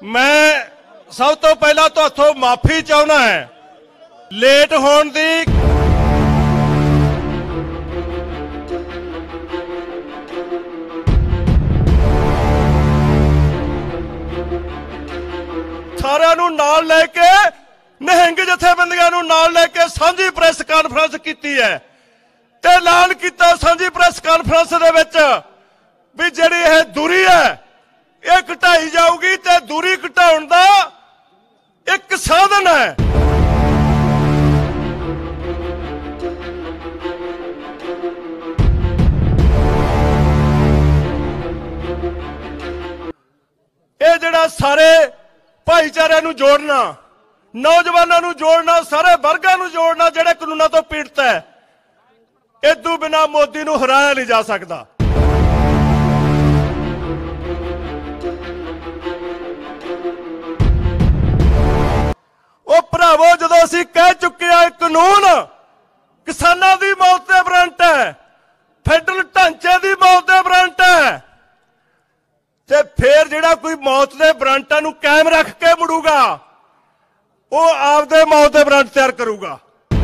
मैं सब तो पहला तो माफी चाहना है लेट होने दी। सारिਆਂ ਨੂੰ ਨਾਲ ਲੈ ਕੇ ਨਿਹੰਗ ਜਥੇਬੰਦੀਆਂ ਨੂੰ ਨਾਲ ਲੈ ਕੇ ਸਾਂਝੀ ਪ੍ਰੈਸ ਕਾਨਫਰੰਸ ਕੀਤੀ ਹੈ ਤੇ ਐਲਾਨ ਕੀਤਾ ਸਾਂਝੀ ਪ੍ਰੈਸ ਕਾਨਫਰੰਸ ਦੇ ਵਿੱਚ ਵੀ ਜਿਹੜੀ ਇਹ ਦੂਰੀ ਹੈ ਇਹ ਘਟਾਈ ਜਾਊਗੀ ਤੇ ਦੂਰੀ ਘਟਾਉਣ ਦਾ ਇੱਕ ਸਾਧਨ ਹੈ। ਇਹ ਜਿਹੜਾ ਸਾਰੇ भाईचारे नूं जोड़ना, नौजवानों नूं जोड़ना, सारे वर्गां नूं जोड़ना जिहड़े कानूनां तो पीड़ित है, इदू बिना मोदी नूं हराया नहीं जा सकता। ओ भरावो जदों असीं कह चुके हैं कानून किसानां दी मौत दे वारंट है, फैडरल ढांचे दी मौत दे वारंट है, ते फिर जिहड़ा कोई मौत के वारंटां नूं कायम रख के मुड़ूगा वो आपदे मौत के वारंट तैयार करूगा।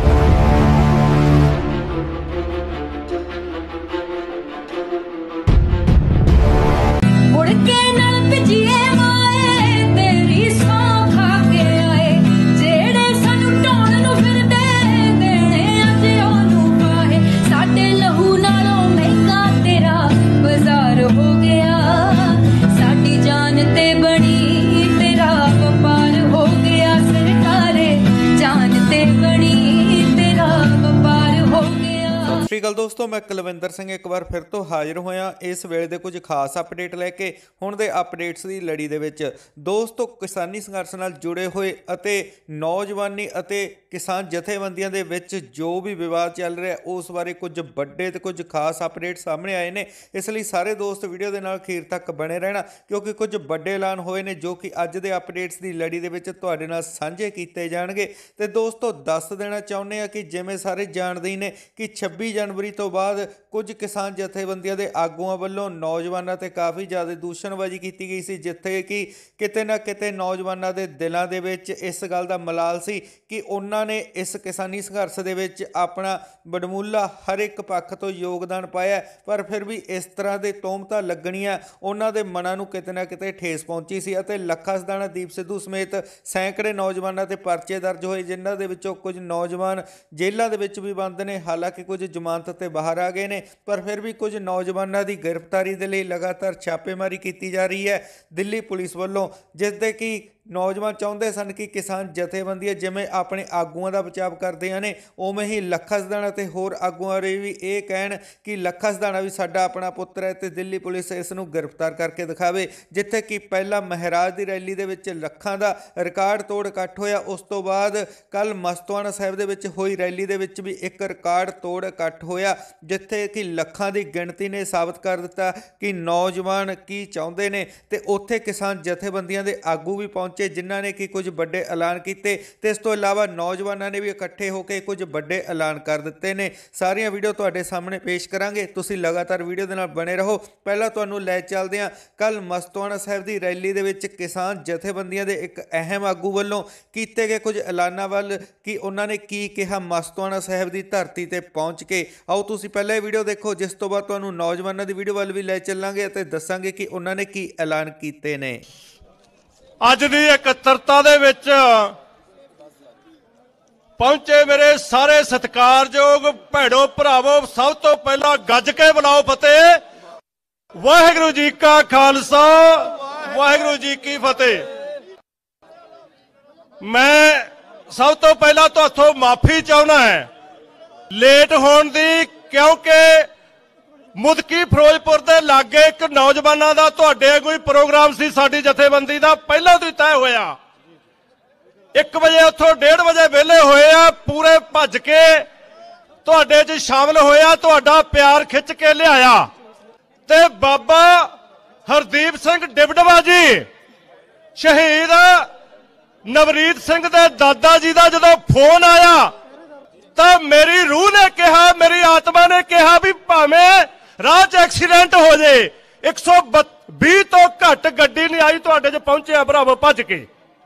दोस्तों मैं कुलविंदर सिंह एक बार फिर तो हाजिर होया इस वेले दे कुछ खास अपडेट लैके हुण दे अपडेट्स की लड़ी दे विच। दोस्तों किसानी संघर्ष नाल जुड़े हुए अते नौजवानी अते किसान जथेबंदियां दे विच जो भी विवाद चल रहा है उस बारे कुछ बड़े ते कुछ खास अपडेट सामने आए ने, इसलिए सारे दोस्त वीडियो दे नाल अखीर तक बने रहना क्योंकि कुछ बड़े ऐलान होए ने जो कि अज दे अपडेट्स की लड़ी दे विच तुहाडे नाल सांझे कीते जाणगे। ते दोस्तों दस देना चाहुंदे आ कि जिवें सारे जाणदे ने कि 26 जनवरी तो बाद कुछ किसान जथेबंदियां दे आगूआं वल्लों नौजवानों ते काफ़ी ज़्यादा दूषणबाजी की गई सी, जिथे कि किते ना किते नौजवानों के दिलों के विच इस गल का मलाल सी कि उन्होंने इस किसानी संघर्ष दे विच अपना बड़मूला हर एक पक्ष तो योगदान पाया, पर फिर भी इस तरह के तोहमतां लगणियां उन्हां दे मनां नूं किते ना किते ठेस पहुंची सी अते लखा सदाणा दीप सिद्धू समेत सैकड़े नौजवानों ते परचे दर्ज होए, जिन्हां दे विचों कुछ नौजवान जेलां दे विच भी बंद ने, हालांकि कुछ जमानत ते बाहर आ गए ने, पर फिर भी कुछ नौजवानों की गिरफ्तारी के लिए लगातार छापेमारी की जा रही है दिल्ली पुलिस वालों, जिसदे कि नौजवान चाहते सन कि किसान जथेबंदियां जिमें अपने आगुआं का बचाव करते हैं उवें ही लखा सदाणा ते होर आगुआं भी ये कहन कि लखा सदाणा भी साडा अपना पुत्र है तो दिल्ली पुलिस इसनूं गिरफ्तार करके दिखावे। जिथे कि पहला महराज की रैली दे विच लखां दा रिकॉर्ड तोड़ इकट्ठ होया, उस तो बाद कल मस्तवाना साहिब दे विच होई रैली दे विच भी एक रिकॉर्ड तोड़ इकट्ठ होया, जिथे कि लखां की गिणती ने साबित कर दिता कि नौजवान की चाहुंदे ने। ते उत्थे किसान जथेबंदियां दे आगू भी पहुंचे जिन्हां ने कि कुछ बड़े ऐलान किए, इस तो इलावा नौजवानों ने भी इकट्ठे होकर कुछ बड़े ऐलान कर दिते ने। सारियां वीडियो तुहाडे सामने पेश करांगे, तुसीं लगातार वीडियो दे नाल बने रहो। पहला तुहानूं लै चलदे हां कल मस्तवाना साहिब की रैली दे विच किसान जथेबंदियां दे एक अहम आगू वल्लों कीते गए कुछ ऐलानां वल कि उन्होंने की कहा मस्तवाना साहिब की धरती ते पहुँच के। आओ तुसीं पहले वीडियो देखो, जिस तो बाद तुहानूं नौजवानों की वीडियो वल भी लै चलांगे ते दस्सांगे कि उन्होंने की ऐलान कीते ने। अज दी इकत्तरता दे विच पहुंचे मेरे सारे सत्कारयोग भैड़ो भरावो, सब तो पहला गज के बुलाओ फतेह। वाहिगुरू जी का खालसा वाहिगुरू जी की फतेह। मैं सब तो पहला तो माफी चाहना है लेट होने दी, क्योंकि मुदकी फिरोजपुर के लागे एक नौजवानों का तुहाडे कोई प्रोग्राम सी साडी जथेबंदी का पहला तो तय होया। 1 बजे उथों 1:30 बजे वेले होए आ, पूरे भज के तुहाडे च शामिल होया, तुहाडा प्यार खिंच के लियाया ते बाबा हरदीप सिंह डिबडवा जी शहीद नवरीत सिंह दे दादा जी का जदों फोन आया तो मेरी रूह ने कहा, मेरी आत्मा ने कहा भी भावें राह च एक्सीडेंट हो जाए, 20 ਤੋਂ ਘੱਟ ਗੱਡੀ नहीं आई ਤੁਹਾਡੇ 'ਚ ਪਹੁੰਚਿਆ ਭਰਾਵੋ ਭੱਜ ਕੇ।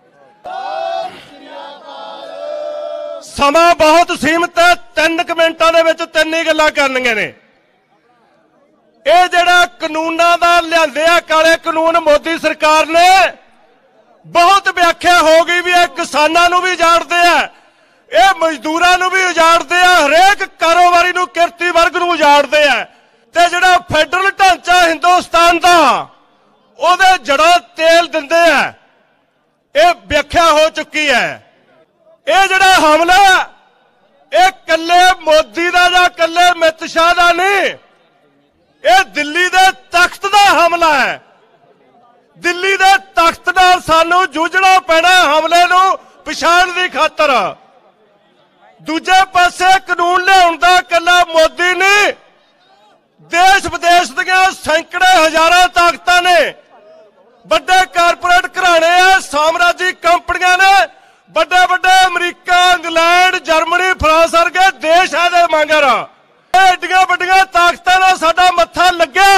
ਸਮਾਂ ਬਹੁਤ ਸੀਮਤ है, 3 ਮਿੰਟਾਂ ਦੇ ਵਿੱਚ 3 ਹੀ ਗੱਲਾਂ ਕਰਨੀਆਂ ਨੇ। ਇਹ ਜਿਹੜਾ ਕਾਨੂੰਨਾਂ ਦਾ ਲਿਆਂਦੇ ਆ ਕਾਲੇ ਕਾਨੂੰਨ ਮੋਦੀ ਸਰਕਾਰ ਨੇ, बहुत व्याख्या हो गई भी है, किसानों नूं भी उजाड़ते हैं, ये मजदूरां नूं भी उजाड़ते हैं, हरेक कारोबारी नूं किरती वर्ग नूं उजाड़ते हैं। ते जिहड़ा फैडरल ढांचा हिंदुस्तान दा ओहदे जड़ां तेल दिंदे हैं, ये व्याख्या हो चुकी है। ये जिहड़ा हमला ये कल्ले मोदी दा जां कल्ले अमित शाह दा नहीं, ये दिल्ली दे तख्त दा हमला है। दिल्ली दे तख्त नाल सानू जूझना पैना हमले नूं पछाण दी खातर। दूजे पासे कानून लियाउण दा कल्ला मोदी नहीं, देश विदेश दीआं सैकड़े हजारां ताकतां ने, बड़े कारपोरेट घराणे आ, साम्राजी कंपनियां ने, बड़े बड़े अमरीका, इंग्लैंड, जर्मनी, फ्रांस वर्गे देश है दे मगर एडियां वड्डियां ताकतां नाल साडा मत्था लग्या।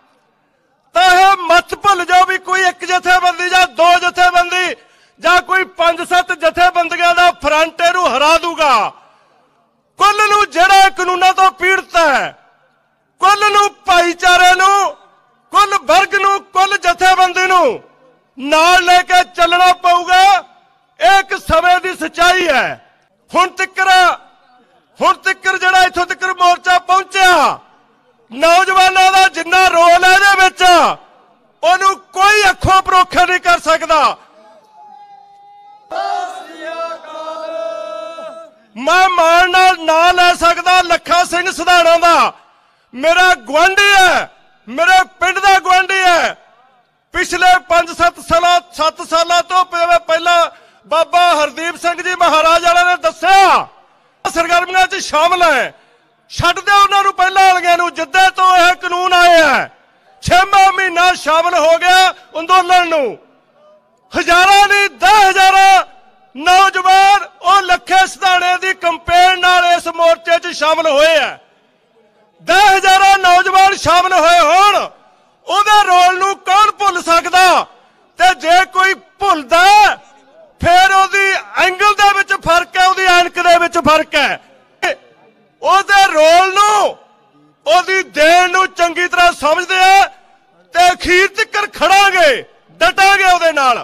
मत भुल जाओ भी कोई एक जथेबंदी या 2 जथेबंदी या कोई 5-7 जथेबंदियां दा फ्रंट इहनूं हरा दूगा। कुल नूं जिहड़ा कानूनां तो पीड़ित है, कुल नूं भाईचारे नूं, कुल वर्ग नूं, कुल जथेबंदी नूं नाल लेके चलना पऊगा। एक समय दी सच्चाई है। हुण तिकर जिहड़ा इत्थों तिकर मोर्चा पहुंचिया, नौजवानों का जिन्ना रोल है इहदे विच ओनू कोई अखों परोखा नहीं कर सकता। मैं मान नाल ना लै सकदा लखा सिंह सधाणा दा, मेरा गुआंढी है, मेरे पिंड दा गुआंढी है। पिछले 5-7 साल तो पहला बाबा हरदीप सिंह जी महाराज वाले ने दस्सिया सरगर्मियां च शामिल है। छड्ड दे उन्हां नूं पहलां वालियां नूं, जिद्दे तो यह कानून आए है 6वां महीना शामिल हो गया अंदोलन नूं। हजारां नहीं 10,000 नौजवान और लखे सधाणे दी कंपेन नाल इस मोर्चे च शामिल होए है। 10,000 नौजवान शामिल होए होण, उहदे रोल नूं कौन भुल सकदा? ते जे कोई भुलदा फिर उहदी एंगल दे विच फर्क है, उहदी ऐनक दे विच फर्क है। ਉਹਦੇ ਰੋਲ ਨੂੰ, ਉਹਦੀ ਦੇਣ ਨੂੰ ਚੰਗੀ ਤਰ੍ਹਾਂ ਸਮਝਦੇ ਆ ਤੇ ਅਖੀਰ ਤੱਕ ਖੜਾਂਗੇ, ਡਟਾਂਗੇ ਉਹਦੇ ਨਾਲ।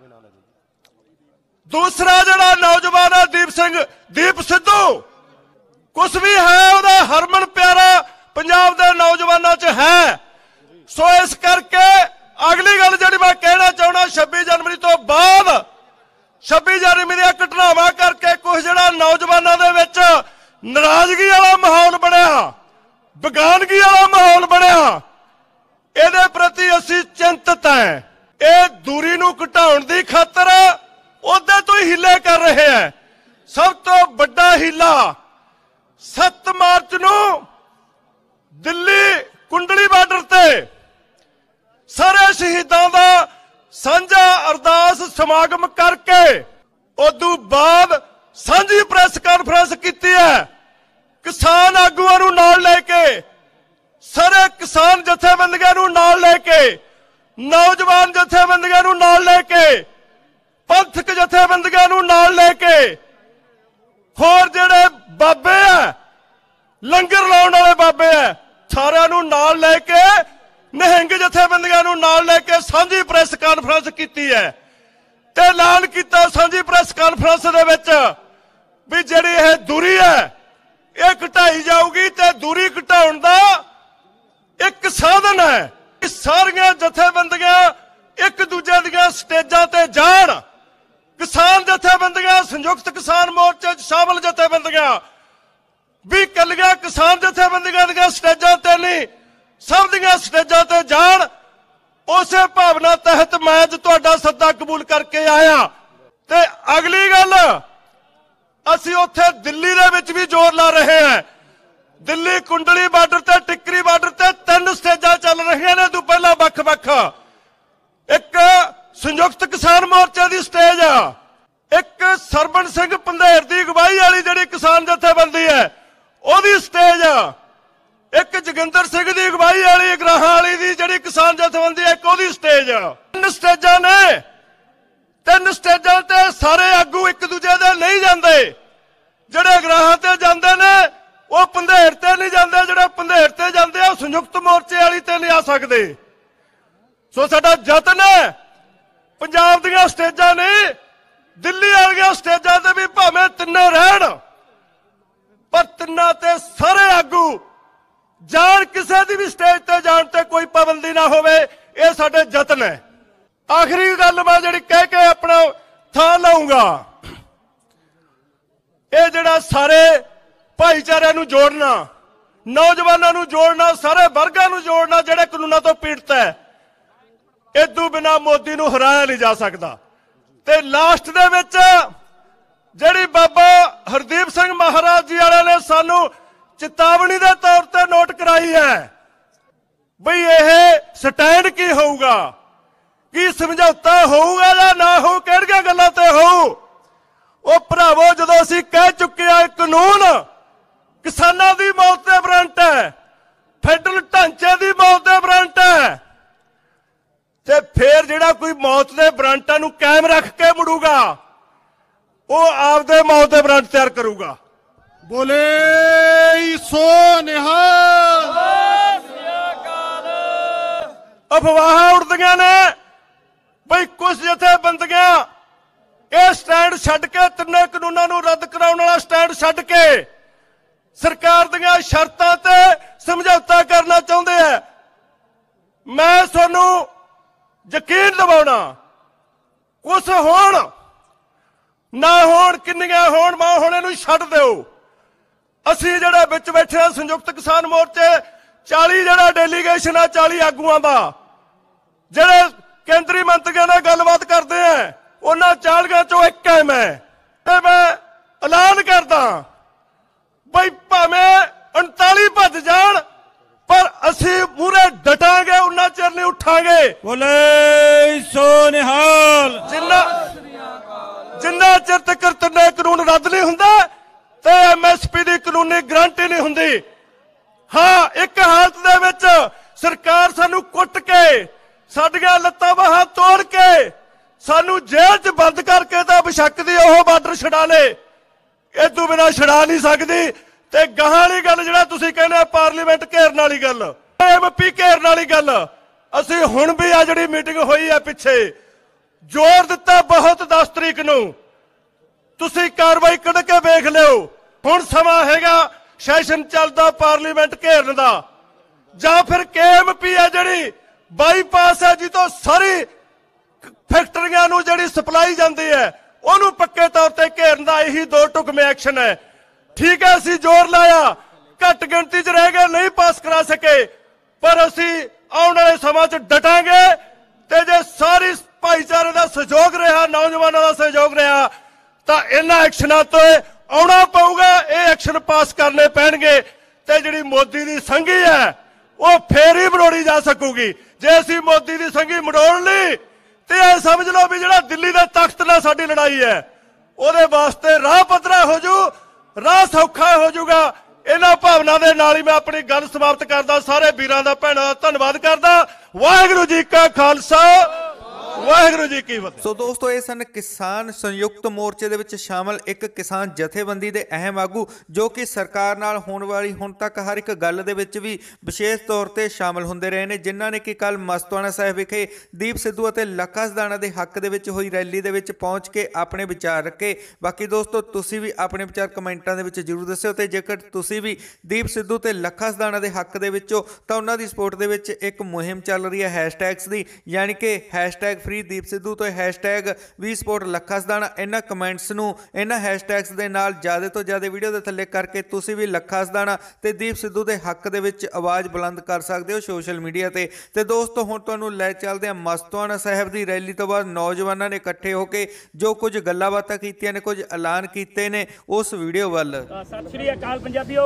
ਦੂਸਰਾ ਜਿਹੜਾ ਨੌਜਵਾਨ ਹੈ ਦੀਪ ਸਿੱਧੂ, ਕੁਛ ਵੀ ਹੈ ਉਹਦਾ ਹਰਮਨ ਪਿਆਰਾ ਪੰਜਾਬ ਦੇ ਨੌਜਵਾਨਾਂ 'ਚ ਹੈ। ਸੋ ਇਸ ਕਰਕੇ ਅਗਲੀ ਗੱਲ ਜਿਹੜੀ ਮੈਂ ਕਹਿਣਾ ਚਾਹੁੰਦਾ, 26 ਜਨਵਰੀ ਤੋਂ ਬਾਅਦ 26 ਜਨਵਰੀ ਦੀਆਂ ਘਟਨਾਵਾਂ ਕਰਕੇ ਕੁਝ ਜਿਹੜਾ ਨੌਜਵਾਨਾਂ ਦੇ ਵਿੱਚ नाराजगी वाला माहौल बनया, बेगानगी वाला माहौल बनया, इहदे प्रति असीं चिंतित हैं। ये दूरी नूं घटाउण दी खातर उहदे तो ही हीले कर रहे हैं। सब तो बड़ा हीला 7 मार्च नूं दिल्ली कुंडली बार्डर ते सारे शहीदां दा सांझा अरदास समागम करके उदों बाद सांझी प्रेस कॉन्फ्रेंस की है। किसान आगूआं नूं नाल लेके, सारे किसान जथेबंदियां नूं नाल लेके, नौजवान जथेबंदियां नूं नाल लेके, पंथक जथेबंदियां नूं नाल लेके, होर जिहड़े बाबे है, लंगर लाउण वाले बाबे है, सारिआं नूं नाल लेके, निहंग जथेबंदियां नूं नाल लेके सांझी प्रेस कॉन्फ्रेंस की है ते ऐलान किया सांझी प्रेस कॉन्फ्रेंस दे विच भी जिहड़ी यह दूरी है ये घटाई जाऊगी ते दूरी घटाउण दा एक साधन है। सारियां जथेबंदियां एक दूजे दीआं स्टेजां ते जाण, किसान जथेबंदियां संयुक्त किसान मोर्चे च शामिल जथेबंदियां भी कलियां किसान जथेबंदियां दीआं स्टेजां ते नहीं, सब दीआं स्टेजां ते जाण। उसे भावना तहत मैं अज तुहाडा सद्दा कबूल करके आया। ते अगली गल असीं उत्थे दिल्ली दे विच भी जोर ला रहे हैं। दिल्ली कुंडली बार्डर ते टिकरी बार्डर ते 3 स्टेजां चल रही ने। तू पहला वख-वख एक संयुक्त किसान मोर्चे की स्टेज, एक सरबन सिंह पंधेर की अगवाई वाली जिहड़ी किसान जथेबंदी है ओहदी स्टेज, एक जोगिंदर सिंह की अगवाई वाली अगराहां वाली दी जिहड़ी किसान जथेबंदी है, एक ओहदी स्टेज। 3 स्टेजां ने, 3 स्टेजां ते सारे आगू एक दूजे दे नहीं जांदे। जिहड़े अगराहां ते जांदे ने वो पंधेर ते नहीं जांदे, जिहड़े पंधेर ते जांदे आ संयुक्त मोर्चे वाली ते नहीं आ सकदे। सो साडा यतन है पंजाब दीआं स्टेजां नहीं, दिल्ली वालियां स्टेजां ते भी भावें तिन्ने रहण, पर तिन्नां ते सारे आगू जान, किसी दी भी स्टेज ते जाण ते कोई पाबंदी ना होवे। ये साडे यतन है। आखिरी गल मैं जिहड़ी कह के अपना थां लाऊंगा, ये जिहड़ा सारे भाईचारे नूं जोड़ना, नौजवानों नूं जोड़ना, सारे वर्गां नूं जोड़ना जिहड़े कानूनां तो पीड़ित है, इदू बिना मोदी नूं हराया नहीं जा सकता। ते लास्ट दे विच जिहड़ी बाबा हरदीप सिंह महाराज जी वाले ने सानू चेतावनी के तौर पर नोट कराई है, बई यह स्टैंड की होगा, की समझौता होगा या ना हो, किहड़ियां गल्लां ते हो। वो भरावो जदों असीं कह चुके हैं कानून किसानां दी मौत दे वारंट है, फेडरल ढांचे दी मौत दे वारंट है, ते फिर जिहड़ा कोई मौत दे वारंटां नूं कायम रख के मुड़ूगा वो आपदे मौत दे वारंट तैयार करूगा। बोले सो निहाल। अफवाह उड़दियां ने बई कुछ जथेबंदियां ये स्टैंड छड्ड के, तिन्ने कानूनां नूं रद्द कराउण वाला स्टैंड छड्ड के सरकार दीआं शर्तां ते समझौता करना चाहुंदे है। मैं तुहानूं यकीन दिवाउणा, कुछ होण ना होण, किन्नियां होण, मां हुण इहनूं छड्ड दिओ। असीं जिहड़े विच बैठे आ संयुक्त किसान मोर्चे 40 जिहड़ा डेलीगेशन आ 40 आगूआं दा, जिहड़े केंद्री मंत्रियों नाल गलबात करदे हैं, उन्हां 40 चों एक है मैं ऐलान करदा बई भावें 39 भज जाण, पर असीं मूहरे डटांगे, उन्ना चिर नहीं उठांगे। बोले सो निहाल। जिन्ना चिर तक तिन्ने कानून रद्द नहीं हुंदा ते MSP दी कानूनी गारंटी नहीं हुंदी। हाँ, एक हालत दे विच सरकार सानू कुट के, साडियां लत्तां बाहां तोड़ के, सानू जेल च बंद करके तां बेशक दी ओह बार्डर छड़ा ले, इदू बिना छड़ा नहीं सकदी। ते गहां वाली गल जिहड़ा तुसीं कहने पार्लीमेंट घेरन वाली गल, MP घेरन वाली गल, असीं हुण भी आ जिहड़ी मीटिंग होई है पिछे जोर दिता बहुत 10 तरीक नूं, तुसीं कार्रवाई कढ के वेख लिओ। हुण समां हैगा सैशन चलदा पार्लीमेंट घेरन दा, जां फिर KMP है जिहड़ी बाईपास है जितों सारी फैक्टरियां नूं जिहड़ी सप्लाई जांदी है उहनूं पक्के तौर ते घेरन दा यही 2 टुकमे एक्शन है। ठीक है, असीं जोर लाया, घट गिणती च रह गए, नहीं पास करा सके, पर असीं आउण वाले समां च डटांगे ते जे सारी भाईचारे का सहयोग रहा, नौजवानों का सहयोग रहा, तो इन्हां एक्शनां तो आउणा पऊगा, ये एक्शन पास करने पैणगे ते जिहड़ी मोदी दी संघी है वो फेर ही मरोड़ी जा सकूगी। जे असीं मोदी दी संघी मरोड़ ली ते ये समझ लो भी जिहड़ा दिल्ली दे तख्त नाल साडी लड़ाई है ਉਹਦੇ वास्ते राह पद्धरा हो जू, राह सौखा हो जूगा। इन्हां भावना दे नाल ही मैं अपनी गल समाप्त करदा। सारे वीरां दा भैणां दा धन्नवाद करदा। वाहिगुरू जी का खालसा, वाहिगुरू जी की फतेह। सो दोस्तों, ये सन किसान संयुक्त मोर्चे ਦੇ ਵਿੱਚ ਸ਼ਾਮਲ ਇੱਕ ਕਿਸਾਨ ਜਥੇਬੰਦੀ ਦੇ ਅਹਿਮ ਆਗੂ ਜੋ ਕਿ ਸਰਕਾਰ ਨਾਲ ਹੋਣ ਵਾਲੀ ਹੁਣ ਤੱਕ ਹਰ ਇੱਕ ਗੱਲ ਦੇ ਵਿੱਚ ਵੀ ਵਿਸ਼ੇਸ਼ ਤੌਰ ਤੇ ਸ਼ਾਮਲ ਹੁੰਦੇ ਰਹੇ ਨੇ, ਜਿਨ੍ਹਾਂ ਨੇ ਕਿ ਕੱਲ ਮਸਤੂਆਣਾ ਸਾਹਿਬ ਵਿਖੇ ਦੀਪ ਸਿੱਧੂ ਅਤੇ ਲੱਖਾ ਸਦਾਣਾ ਦੇ ਹੱਕ ਦੇ ਵਿੱਚ ਹੋਈ ਰੈਲੀ ਦੇ ਵਿੱਚ ਪਹੁੰਚ ਕੇ ਆਪਣੇ ਵਿਚਾਰ ਰੱਖੇ। ਬਾਕੀ ਦੋਸਤੋ, ਤੁਸੀਂ ਵੀ ਆਪਣੇ ਵਿਚਾਰ ਕਮੈਂਟਾਂ ਦੇ ਵਿੱਚ ਜ਼ਰੂਰ ਦੱਸਿਓ ਤੇ ਜੇਕਰ ਤੁਸੀਂ ਵੀ ਦੀਪ ਸਿੱਧੂ ਤੇ ਲੱਖਾ ਸਦਾਣਾ ਦੇ ਹੱਕ ਦੇ ਵਿੱਚੋਂ ਤਾਂ ਉਹਨਾਂ ਦੀ ਸਪੋਰਟ ਦੇ ਵਿੱਚ ਇੱਕ ਮੁਹਿੰਮ ਚੱਲ ਰਹੀ ਹੈ ਹੈਸ਼ਟੈਗਸ ਦੀ, ਯਾਨੀ ਕਿ ਹੈਸ਼ਟੈਗ फ्री दीप सिद्धू तो हैशटैग वी स्पोर्ट लखा सदाना। इन्हां कमेंट्स नूं इन्हां हैशटैग्स दे नाल ज़्यादा तो ज़्यादा वीडियो दे थल्ले करके तुसीं भी लखा सदाना ते दीप सिद्धू दे हक दे विच आवाज़ बुलंद कर सकते हो सोशल मीडिया ते दोस्तों, हुण तुहानूं लै चलदे हां मस्तूआणा साहिब दी रैली तो बाद नौजवानों ने इकट्ठे होकर जो कुछ गल्लां बातां कीतियां ने, कुछ ऐलान कीते ने, उस वीडियो वल। सत श्री अकाल पंजाबियो,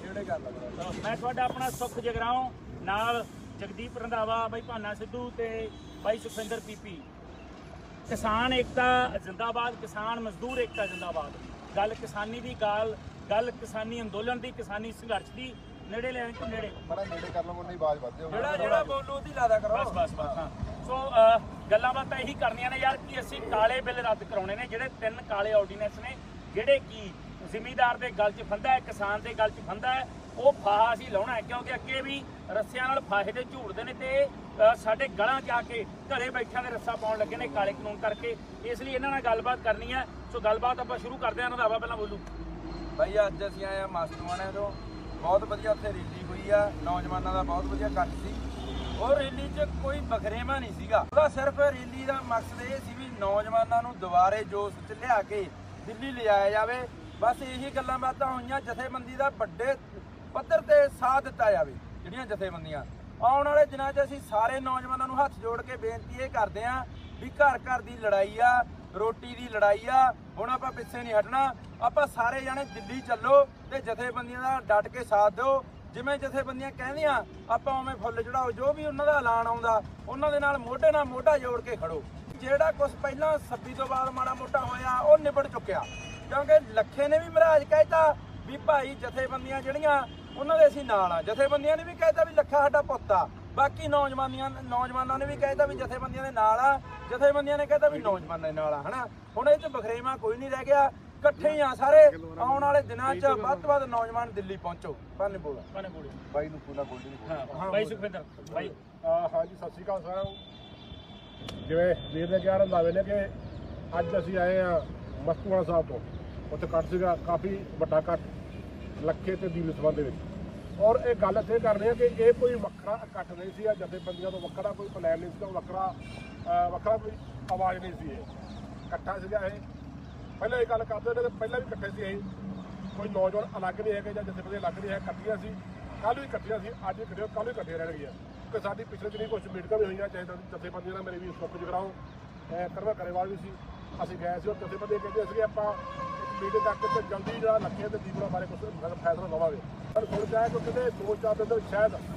मैं तुहाडा अपना सुख जगराओं नाल जगदीप रंधावा, बाई भाना सिद्धू ते भाई सुखविंदर पीपी। किसान एकता जिंदाबाद, किसान मजदूर एकता जिंदाबाद। गल किसानी दी गल किसानी अंदोलन दी, किसानी संघर्ष दी, ਨੇੜੇ ਲੈ ਤੂੰ ਨੇੜੇ ਬੜਾ ਨੇੜੇ ਕਰ ਲਵਾਂ, ਨਹੀਂ ਆਵਾਜ਼ ਵੱਧਦੇ ਜਿਹੜਾ ਬੋਲੂ ਉਹਦੀ ਲਾਦਾ ਕਰੋ। ਬਸ ਹਾਂ। ਸੋ ਗੱਲਾਂ ਬਾਤਾਂ ਇਹੀ ਕਰਨੀਆਂ ਨੇ ਯਾਰ ਕਿ ਅਸੀਂ ਕਾਲੇ ਬਿੱਲ ਰੱਦ ਕਰਾਉਣੇ ਨੇ, ਜਿਹੜੇ 3 ਕਾਲੇ ਆਰਡੀਨੈਂਸ ਨੇ, ਜਿਹੜੇ ਕੀ ਜ਼ਿਮੀਂਦਾਰ ਦੇ ਗਲ 'ਚ ਫੰਦਾ ਹੈ, ਕਿਸਾਨ ਦੇ ਗਲ 'ਚ ਫੰਦਾ ਹੈ, ਉਹ ਫਾਹਾ ਅਸੀਂ ਲਾਉਣਾ ਹੈ। ਕਿਉਂਕਿ ਅੱਗੇ ਵੀ ਰੱਸਿਆਂ ਨਾਲ ਫਾਹੇ ਦੇ ਝੂੜਦੇ ਨੇ ਤੇ ਸਾਡੇ ਗਲਾਂ 'ਚ ਆ ਕੇ ਘਰੇ ਬੈਠਿਆਂ ਦੇ ਰੱਸਾ ਪਾਉਣ ਲੱਗੇ ਨੇ ਕਾਲੇ ਕਾਨੂੰਨ ਕਰਕੇ। ਇਸ ਲਈ ਇਹਨਾਂ ਨਾਲ ਗੱਲਬਾਤ ਕਰਨੀ ਹੈ। ਸੋ ਗੱਲਬਾਤ ਆਪਾਂ ਸ਼ੁਰੂ ਕਰਦੇ ਹਾਂ। ਰੰਧਾਵਾ ਪਹਿਲਾਂ ਬੋਲੂ। ਭਾਈ ਅੱਜ ਅਸੀਂ ਆਏ ਆ ਮਾਸਟਰਵਾਨੇ ਤੋਂ, ਬਹੁਤ ਵਧੀਆ ਉੱਥੇ ਰੈਲੀ ਹੋਈ ਆ, ਨੌਜਵਾਨਾਂ ਦਾ ਬਹੁਤ ਵਧੀਆ ਇਕੱਠ ਸੀ। ਉਹ ਰੈਲੀ 'ਚ ਕੋਈ ਬਖਰੇਵਾ ਨਹੀਂ ਸੀਗਾ, ਉਹਦਾ ਸਿਰਫ ਰੈਲੀ ਦਾ ਮਕਸਦ ਇਹ ਸੀ ਵੀ ਨੌਜਵਾਨਾਂ ਨੂੰ ਦੁਬਾਰੇ ਜੋਸ਼ 'ਚ ਲਿਆ ਕੇ ਦਿੱਲੀ ਲਿਜਾਇਆ ਜਾਵੇ। ਬਸ ਇਹੀ ਗੱਲਾਂ ਬਾਤਾਂ ਹੋਈਆਂ। ਜਥੇਬੰਦੀ ਦਾ ਵੱਡੇ ਪੱਧਰ ਤੇ ਸਾਥ ਦਿੱਤਾ ਜਾਵੇ। ਜਿਹੜੀਆਂ ਜਥੇਬੰਦੀਆਂ ਆਉਣ ਵਾਲੇ ਦਿਨਾਂ 'ਚ ਅਸੀਂ ਸਾਰੇ ਨੌਜਵਾਨਾਂ ਨੂੰ ਹੱਥ ਜੋੜ ਕੇ ਬੇਨਤੀ ਇਹ ਕਰਦੇ ਹਾਂ ਵੀ ਘਰ ਘਰ ਦੀ ਲੜਾਈ ਆ, ਰੋਟੀ ਦੀ ਲੜਾਈ ਆ। ਹੁਣ ਆਪਾਂ ਪਿੱਛੇ ਨਹੀਂ ਹਟਣਾ, ਆਪਾਂ ਸਾਰੇ ਜਾਣੇ ਦਿੱਲੀ ਚੱਲੋ ਤੇ ਜਥੇਬੰਦੀਆਂ ਦਾ ਡਟ ਕੇ ਸਾਥ ਦਿਓ। ਜਿਵੇਂ ਜਥੇਬੰਦੀਆਂ ਕਹਿੰਦੀਆਂ ਆਪਾਂ ਉਵੇਂ ਫੁੱਲ ਚੜਾਓ। ਜੋ ਵੀ ਉਹਨਾਂ ਦਾ ਐਲਾਨ ਆਉਂਦਾ ਉਹਨਾਂ ਦੇ ਨਾਲ ਮੋਢੇ ਨਾਲ ਮੋਢਾ ਜੋੜ ਕੇ ਖੜੋ। ਜਿਹੜਾ ਕੁਝ ਪਹਿਲਾਂ 26 ਤੋਂ ਬਾਅਦ ਮਾੜਾ ਮੋਟਾ ਹੋਇਆ ਉਹ ਨਿਬੜ ਚੁੱਕਿਆ, ਕਿਉਂਕਿ ਲੱਖੇ ਨੇ ਵੀ ਮਹਾਰਾਜ ਕਹਿਤਾ ਵੀ ਭਾਈ ਜਥੇਬੰਦੀਆਂ ਜਿਹੜੀਆਂ ਉਹਨਾਂ ਦੇ ਅਸੀਂ ਨਾਲ ਆ। ਜਥੇਬੰਦੀਆਂ ਨੇ ਵੀ ਕਹਿਤਾ ਵੀ ਲੱਖਾ ਸਾਡਾ ਪੁੱਤ ਆ। ਬਾਕੀ ਨੌਜਵਾਨਾਂ ਨੇ ਵੀ ਕਹਿਤਾ ਵੀ ਜਥੇਬੰਦੀਆਂ ਦੇ ਨਾਲ ਆ। ਜਥੇਬੰਦੀਆਂ ਨੇ ਕਹਿਤਾ ਵੀ ਨੌਜਵਾਨਾਂ ਦੇ ਨਾਲ ਆ। ਹਨਾ ਹੁਣ ਇਹ 'ਚ ਬਖਰੇਵਾ ਕੋਈ ਨਹੀਂ ਰਹਿ ਗਿਆ, ਇਕੱਠੇ ਹੀ ਆ ਸਾਰੇ। ਆਉਣ ਵਾਲੇ ਦਿਨਾਂ 'ਚ ਵੱਧ ਤੋਂ ਵੱਧ ਨੌਜਵਾਨ ਦਿੱਲੀ ਪਹੁੰਚੋ। ਪਾਣੇ ਬੋਲੋ ਬਾਈ ਨੂੰ ਪੂਰਾ ਗੋਲਡੀ ਨਹੀਂ ਹਾਂ ਬਾਈ ਸੁਖਵਿੰਦਰ ਬਾਈ। ਹਾਂਜੀ ਸਤਿ ਸ਼੍ਰੀ ਅਕਾਲ ਸਾਰਿਆਂ ਨੂੰ। ਜਿਵੇਂ ਵੀਰ ਨੇ ਕਿਹਾ ਰੰਧਾਵੇ ਨੇ ਕਿ ਅੱਜ ਅਸੀਂ ਆਏ ਆ ਮਸਤੂਆਣਾ ਸਾਹਿਬ ਤੋਂ, ਉੱਥੇ ਇਕੱਠ ਸੀਗਾ ਕਾਫੀ ਵੱਡਾ ਇਕੱਠ ਲੱਖੇ ਤੇ ਦੀਨ ਸਭਾ ਦੇ ਵਿੱਚ। ਔਰ ਇਹ ਗੱਲ ਇੱਥੇ ਕਰਨੀ ਹੈ ਕਿ ਇਹ ਕੋਈ ਵੱਖਰਾ ਇਕੱਠ ਨਹੀਂ ਸੀ, ਜਥੇਬੰਦੀਆਂ ਤੋਂ ਵੱਖਰਾ ਕੋਈ ਪਲਾਨ ਨਹੀਂ ਸੀ, ਵੱਖਰਾ ਕੋਈ ਆਵਾਜ਼ ਨਹੀਂ ਸੀ। ਇਹ ਇਕੱਠਾ ਸੀਗਾ। ਇਹ ਪਹਿਲਾਂ ਇਹ ਗੱਲ ਕਰਦੇ ਨੇ ਕਿ ਪਹਿਲਾਂ ਵੀ ਇਕੱਠੇ ਸੀ। ਇਹ ਕੋਈ ਨੌਜਵਾਨ ਅਲੱਗ ਨਹੀਂ ਹੈਗੇ ਜਾਂ ਜਥੇਬੰਦੀਆਂ ਅਲੱਗ ਨਹੀਂ ਹੈ, ਇਕੱਠੀਆਂ ਸੀ। ਕੱਲ੍ਹ ਵੀ ਇਕੱਠੀਆਂ ਸੀ, ਅੱਜ ਵੀ ਇਕੱਠੇ, ਕੱਲ੍ਹ ਵੀ ਇਕੱਠੇ ਰਹਿਣਗੀਆਂ। ਕਿ ਸਾਡੀ ਪਿਛਲੇ ਦਿਨੀ ਕੁਝ ਮੀਟਿੰਗਾਂ ਵੀ ਹੋਈਆਂ, ਚਾਹੇ ਜਥੇਬੰਦੀਆਂ ਨਾਲ ਮੇਰੇ ਵੀ ਸੁੱਖ ਜਗਰਾਉਂ ਕਰਵਾ ਕਰੇਵਾਲ ਵੀ ਸੀ। ਅਸੀਂ ਗਏ ਸੀ, ਉਹ ਜਥੇਬੰਦੀਆਂ ਕਹਿੰਦੇ ਸੀ ਆਪਾਂ ਮੀਟਿੰਗ ਕਰਕੇ ਤੇ ਜਲਦੀ ਜਿਹੜਾ ਲੱਖੇ ਤੇ ਦੀਪੜਾ ਬਾਰੇ ਕੁਝ ਫੈਸਲਾ ਲਵਾਂਗੇ। ਪਰ ਸੁਣ ਜਾਏ ਕਿ ਕਿਤੇ 2-4 ਦਿਨ ਦੇ ਵਿੱਚ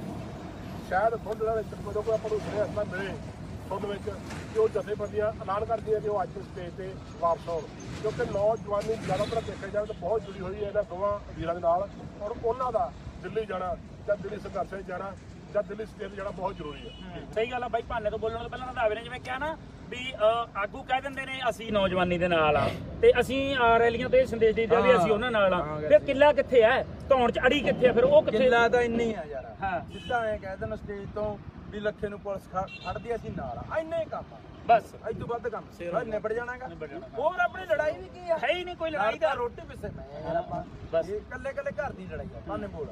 ਸ਼ਾਇਦ ਥੋੜ੍ਹਾ ਜਿਹੜਾ ਵਿੱਚ ਕੋਈ ਆਪਾਂ ਨੂੰ ਸੁਣਿਆ ਹਸਲਾ ਮਿਲੇ ਸੁਣ ਵਿੱਚ ਕਿ ਉਹ ਜਥੇਬੰਦੀਆਂ ਐਲਾਨ ਕਰਦੀਆਂ ਕਿ ਉਹ ਅੱਜ ਸਟੇਜ ਤੇ ਵਾਪਸ ਆਉਣ। ਕਿਉਂਕਿ ਨੌਜਵਾਨੀ ਜ਼ਿਆਦਾਤਰ ਦੇਖਿਆ ਜਾਵੇ ਤਾਂ ਬਹੁਤ ਜੁੜੀ ਹੋਈ ਹੈ ਇਹਨਾਂ ਦੋਵਾਂ ਵੀਰਾਂ ਦੇ ਨਾਲ। ਔਰ ਉਹਨਾਂ ਦਾ ਦਿੱਲੀ ਜਾਣਾ ਜਾਂ ਦਿੱਲੀ ਸੰਘਰਸ਼ ਵਿੱਚ ਜਾਣਾ ਜਾਂ ਦਿੱਲੀ ਸਟੇਜ ਜਾਣਾ ਬਹੁਤ ਜ਼ਰੂਰੀ ਹੈ। ਸਹੀ ਗੱਲ ਆ ਬਾਈ। ਭਾਨੇ ਤੋਂ ਬੋਲਣ ਤੋਂ ਪਹਿਲਾਂ ਰੰਧਾਵੇ ਨੇ ਜਿਵੇਂ ਕਿਹਾ ਨਾ ਵੀ ਆਗੂ ਕਹਿ ਦਿੰਦੇ ਨੇ ਅਸੀਂ ਨੌਜਵਾਨੀ ਦੇ ਨਾਲ ਆ ਤੇ ਅਸੀਂ ਰੈਲੀਆਂ ਤੇ ਸੰਦੇਸ਼ ਦੇ ਵੀ ਅਸੀਂ ਉਹਨਾਂ ਨਾਲ ਆ। ਫਿਰ ਕਿੱਲਾ ਕਿੱਥੇ ਹੈ, ਧੌਣ 'ਚ ਅੜੀ ਕਿੱਥੇ ਆ? ਫਿਰ ਉਹ ਕਿੱਥੇ? ਕਿੱਲਾ ਤਾਂ ਇੰਨੇ ਹੀ ਆ ਯਾਰ। ਹਾਂ ਸਿੱਧਾ ਐ ਕਹਿ ਦੇਣ ਸਟੇਜ ਤੋਂ ਵੀ ਲੱਖੇ ਨੂੰ ਪੁਲਿਸ ਖੜਦੀ ਅਸੀਂ ਨਾਲ ਆ, ਇੰਨੇ ਕੰਮ ਆ ਬਸ। ਅੱਜ ਤੋਂ ਵੱਧ ਕੰਮ ਨਿਬੜ ਜਾਣਾਗਾ। ਹੋਰ ਆਪਣੀ ਲੜਾਈ ਵੀ ਕੀ ਆ? ਹੈ ਹੀ ਨਹੀਂ ਕੋਈ ਲੜਾਈ ਦਾ। ਰੋਟੀ ਪਿੱਛੇ ਮੈਂ ਯਾਰ ਆਪਾਂ ਬਸ ਇਕੱਲੇ ਘਰ ਦੀ ਲੜਾਈ ਆ। ਭਾਨੇ ਬੋਲ।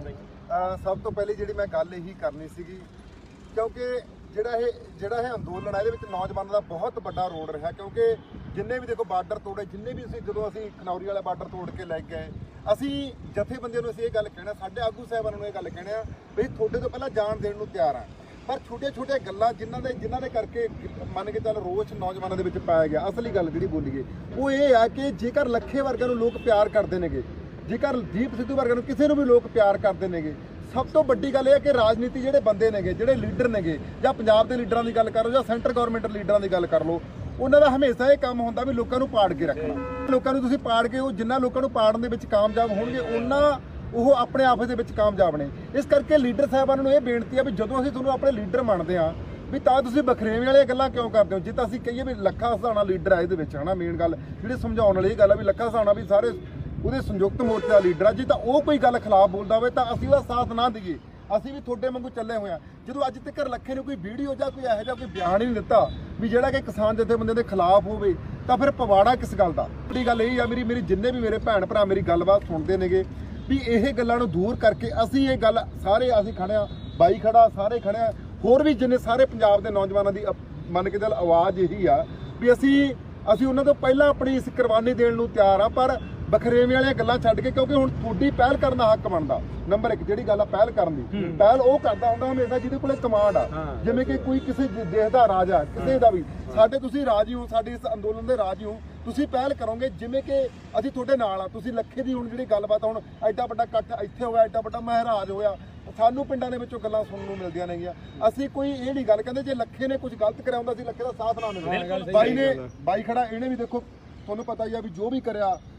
ਸਭ ਤੋਂ ਪਹਿਲੀ ਜਿਹੜੀ ਮੈਂ ਗੱਲ ਇਹੀ ਕਰਨੀ ਸੀਗੀ, ਕਿਉਂਕਿ ਜਿਹੜਾ ਇਹ ਅੰਦੋਲਨ ਹੈ ਇਹਦੇ ਵਿੱਚ ਨੌਜਵਾਨਾਂ ਦਾ ਬਹੁਤ ਵੱਡਾ ਰੋਲ ਰਿਹਾ। ਕਿਉਂਕਿ ਜਿੰਨੇ ਵੀ ਦੇਖੋ ਬਾਰਡਰ ਤੋੜੇ, ਜਿੰਨੇ ਵੀ ਜਦੋਂ ਅਸੀਂ ਖਨੌਰੀ ਵਾਲਾ ਬਾਰਡਰ ਤੋੜ ਕੇ ਲੈ ਗਏ, ਅਸੀਂ ਜਥੇਬੰਦੀਆਂ ਨੂੰ ਅਸੀਂ ਇਹ ਗੱਲ ਕਹਿਣਾ, ਸਾਡੇ ਆਗੂ ਸਾਹਿਬਾਨਾਂ ਨੂੰ ਇਹ ਗੱਲ ਕਹਿਣਾ ਵੀ ਤੁਹਾਡੇ ਤੋਂ ਪਹਿਲਾਂ ਜਾਣ ਦੇਣ ਨੂੰ ਤਿਆਰ ਆ। ਪਰ ਛੋਟੀਆਂ ਗੱਲਾਂ ਜਿਨ੍ਹਾਂ ਦੇ ਕਰਕੇ ਮੰਨ ਕੇ ਚੱਲ ਰੋਸ਼ ਨੌਜਵਾਨਾਂ ਦੇ ਵਿੱਚ ਪਾਇਆ ਗਿਆ। ਅਸਲੀ ਗੱਲ ਜਿਹੜੀ ਬੋਲੀਏ ਉਹ ਇਹ ਆ ਕਿ ਜੇਕਰ ਲੱਖੇ ਵਰਗਿਆਂ ਨੂੰ ਲੋਕ ਪਿਆਰ ਕਰਦੇ ਨੇਗੇ, ਜੇਕਰ ਦੀਪ ਸਿੱਧੂ ਵਰਗਿਆਂ ਨੂੰ ਕਿਸੇ ਨੂੰ ਵੀ ਲੋਕ ਪਿਆਰ ਕਰਦੇ ਨੇਗੇ, ਸਭ ਤੋਂ ਵੱਡੀ ਗੱਲ ਇਹ ਹੈ ਕਿ ਰਾਜਨੀਤੀ ਜਿਹੜੇ ਬੰਦੇ ਨੇਗੇ, ਜਿਹੜੇ ਲੀਡਰ ਨੇਗੇ, ਜਾਂ ਪੰਜਾਬ ਦੇ ਲੀਡਰਾਂ ਦੀ ਗੱਲ ਕਰ ਲਓ ਜਾਂ ਸੈਂਟਰ ਗਵਰਨਮੈਂਟ ਲੀਡਰਾਂ ਦੀ ਗੱਲ ਕਰ ਲਓ, ਉਹਨਾਂ ਦਾ ਹਮੇਸ਼ਾ ਇਹ ਕੰਮ ਹੁੰਦਾ ਵੀ ਲੋਕਾਂ ਨੂੰ ਪਾੜ ਕੇ ਰੱਖਣਾ। ਲੋਕਾਂ ਨੂੰ ਤੁਸੀਂ ਪਾੜ ਕੇ, ਉਹ ਜਿੰਨਾ ਲੋਕਾਂ ਨੂੰ ਪਾੜਨ ਦੇ ਵਿੱਚ ਕਾਮਯਾਬ ਹੋਣਗੇ ਉਹਨਾਂ ਉਹ ਆਪਣੇ ਆਪਸ ਦੇ ਵਿੱਚ ਕਾਮਯਾਬ ਨੇ। ਇਸ ਕਰਕੇ ਲੀਡਰ ਸਾਹਿਬਾਨਾਂ ਨੂੰ ਇਹ ਬੇਨਤੀ ਆ ਵੀ ਜਦੋਂ ਅਸੀਂ ਤੁਹਾਨੂੰ ਆਪਣੇ ਲੀਡਰ ਮੰਨਦੇ ਆ ਵੀ ਤਾਂ ਤੁਸੀਂ ਬਖਰੇਵੇਂ ਵਾਲੀਆਂ ਗੱਲਾਂ ਕਿਉਂ ਕਰਦੇ ਹੋ? ਜੇ ਤਾਂ ਅਸੀਂ ਕਹੀਏ ਵੀ ਲੱਖਾ ਹਸਾਣਾ ਲੀਡਰ ਆ ਇਹਦੇ ਵਿੱਚ, ਹਨਾ ਮੇਨ ਗੱਲ ਜਿਹੜੀ ਸਮਝਾਉਣ ਵਾਲੀ ਇਹ ਗੱਲ ਆ ਵੀ ਲੱਖਾ ਹਸਾਣਾ ਵੀ ਸਾਰੇ ਉਹਦੇ ਸੰਯੁਕਤ ਮੋਰਚੇ ਦਾ ਲੀਡਰ ਆ। ਜੇ ਤਾਂ ਉਹ ਕੋਈ ਗੱਲ ਖਿਲਾਫ ਬੋਲਦਾ ਹੋਵੇ ਤਾਂ ਅਸੀਂ ਉਹਦਾ ਸਾਥ ਨਾ ਦਈਏ। ਅਸੀਂ ਵੀ ਤੁਹਾਡੇ ਵਾਂਗੂ ਚੱਲੇ ਹੋਏ ਆ। ਜਦੋਂ ਅੱਜ ਤੱਕ ਲੱਖੇ ਨੇ ਕੋਈ ਵੀਡੀਓ ਜਾਂ ਕੋਈ ਇਹੋ ਜਿਹਾ ਕੋਈ ਬਿਆਨ ਹੀ ਨਹੀਂ ਦਿੱਤਾ ਵੀ ਜਿਹੜਾ ਕਿ ਕਿਸਾਨ ਜਥੇਬੰਦੀਆਂ ਦੇ ਖਿਲਾਫ ਹੋਵੇ, ਤਾਂ ਫਿਰ ਪਵਾੜਾ ਕਿਸ ਗੱਲ ਦਾ? ਵੱਡੀ ਗੱਲ ਇਹ ਆ, ਮੇਰੀ ਜਿੰਨੇ ਵੀ ਮੇਰੇ ਭੈਣ ਭਰਾ ਮੇਰੀ ਗੱਲਬਾਤ ਸੁਣਦੇ ਨੇਗੇ ਵੀ ਇਹ ਗੱਲਾਂ ਨੂੰ ਦੂਰ ਕਰਕੇ ਅਸੀਂ ਇਹ ਗੱਲ ਸਾਰੇ ਅਸੀਂ ਖੜੇ ਆ, ਬਾਈ ਖੜਾ, ਸਾਰੇ ਖੜੇ ਆ, ਹੋਰ ਵੀ ਜਿੰਨੇ ਸਾਰੇ ਪੰਜਾਬ ਦੇ ਨੌਜਵਾਨਾਂ ਦੀ ਮੰਨ ਕੇ ਚੱਲ ਆਵਾਜ਼ ਇਹੀ ਆ ਵੀ ਅਸੀਂ ਉਹਨਾਂ ਤੋਂ ਪਹਿਲਾਂ ਆਪਣੀ ਇਸ ਕੁਰਬਾਨੀ ਦੇਣ ਨੂੰ ਤਿਆਰ ਆ। ਪਰ ਬਖਰੇਵੇਂ ਵਾਲੀਆਂ ਗੱਲਾਂ ਛੱਡ ਕੇ, ਕਿਉਂਕਿ ਹੁਣ ਤੁਹਾਡੀ ਪਹਿਲ ਕਰਨ ਦਾ ਹੱਕ ਬਣਦਾ। ਨੰਬਰ 1 ਜਿਹੜੀ ਗੱਲ ਆ ਪਹਿਲ ਕਰਨ ਦੀ, ਪਹਿਲ ਉਹ ਕਰਦਾ ਹੁੰਦਾ ਹਮੇਸ਼ਾ ਜਿਹਦੇ ਕੋਲੇ ਕਮਾਂਡ ਆ। ਜਿਵੇਂ ਕਿ ਕੋਈ ਕਿਸੇ ਦੇਸ਼ ਦਾ ਰਾਜਾ, ਕਿਸੇ ਦਾ ਵੀ, ਸਾਡੇ ਤੁਸੀਂ ਰਾਜੀ ਹੋ, ਸਾਡੇ ਇਸ ਅੰਦੋਲਨ ਦੇ ਰਾਜੀ ਹੋ, ਤੁਸੀਂ ਪਹਿਲ ਕਰੋਗੇ। ਜਿਵੇਂ ਕਿ ਅਸੀਂ ਤੁਹਾਡੇ ਨਾਲ ਆ। ਤੁਸੀਂ ਲੱਖੇ ਦੀ ਹੁਣ ਜਿਹੜੀ ਗੱਲਬਾਤ, ਹੁਣ ਐਡਾ ਵੱਡਾ ਇਕੱਠ ਇੱਥੇ ਹੋਇਆ, ਐਡਾ ਵੱਡਾ ਮਹਾਰਾਜ ਹੋਇਆ, ਸਾਨੂੰ ਪਿੰਡਾਂ ਦੇ ਵਿੱਚੋਂ ਗੱਲਾਂ ਸੁਣਨ ਨੂੰ ਮਿਲਦੀਆਂ ਨੇਗੀਆਂ। ਅਸੀਂ ਕੋਈ ਇਹ ਨਹੀਂ ਗੱਲ ਕਹਿੰਦੇ ਜੇ ਲੱਖੇ ਨੇ ਕੁਝ ਗਲਤ ਕਰਿਆ ਹੁੰਦਾ ਅਸੀਂ ਲੱਖੇ ਦਾ ਸਾਥ ਨਾ ਦਿੰਦੇ। ਬਾਈ ਖੜਾ, ਇਹਨੇ ਵੀ ਦੇਖੋ ਤੁਹਾਨੂੰ ਪਤਾ ਹੀ ਆ ਵੀ ਜੋ ਵੀ ਕਰਿਆ